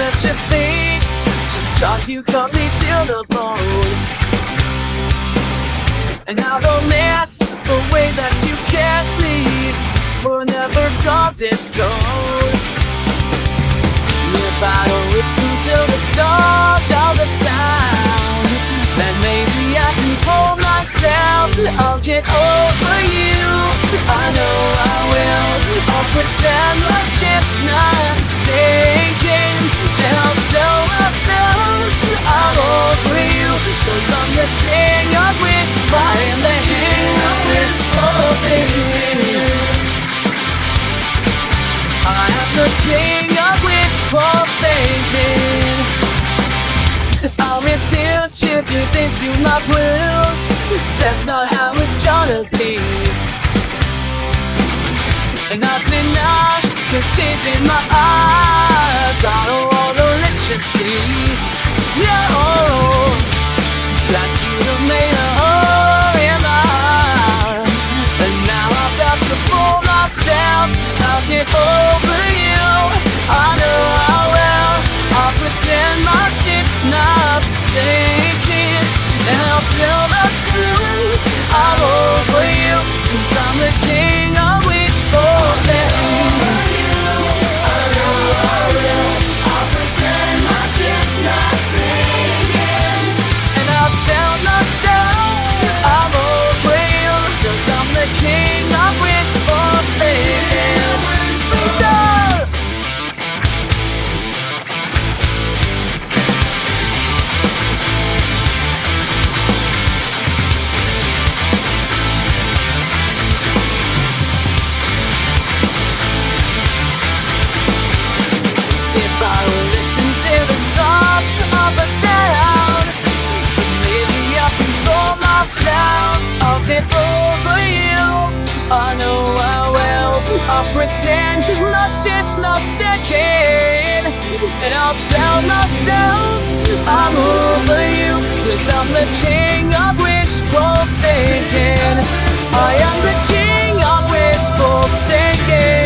let you think, just cause you cut me to the bone. And I don't miss the way that you kiss me, we're never dropped it down. If I don't listen to the talk all the time, then maybe I can hold myself, I'll get over you. I know I will, I'll pretend my ship's not sinking, and I'll tell myself I'm over you, cause I'm the king of wish, I am the king of wishful thinking. I am the king of wishful thinking. I'll refuse to give into my blues, that's not how it's gonna be. And I deny the tears in my eyes, I don't wanna let you see. No, that's you that made a hole in my heart, and now I've got to pull myself, I'll get over you. I know I will, I'll pretend my ship's not sinking, and I'll tell the truth, I'm over you, cause I'm the king of wishful thinking. I know I will, I'll pretend my ship's not sinking, and I'll tell myself I'm over you, cause I'm the king of wishful thinking. I'll get over you, I know I will, I'll pretend my shit's not sinking, and I'll tell myself I'm over you, cause I'm the king of wishful thinking. I am the king of wishful thinking.